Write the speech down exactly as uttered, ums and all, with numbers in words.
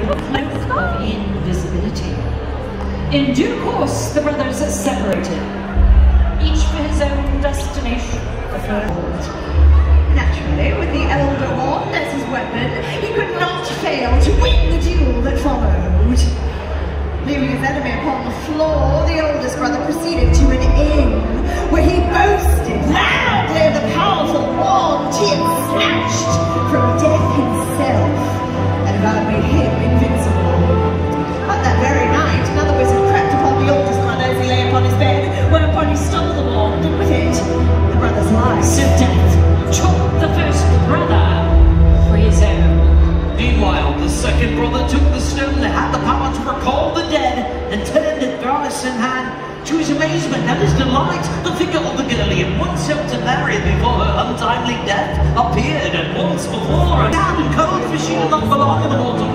cloak of invisibility. In due course, the brothers separated, each for his own destination. Naturally, with the Elder Wand as his weapon, he could not fail to win the duel that followed. Leaving his enemy upon the floor, the oldest brother proceeded to an inn, where he boasted loudly of the powerful wand he had snatched from death himself, and about made him invincible. But that very night, another wizard crept upon the oldest brother as he lay upon his bed, whereupon he stole the wand, and with it, the brother's life. So death took the first brother for his own. Meanwhile, the second brother took the stone that had the power to recall the dead and turned it brass in hand. To his amazement and his delight, the figure of the girl he had once helped to marry before her untimely death appeared, and once before, damp and cold, for she did not belong in the mortal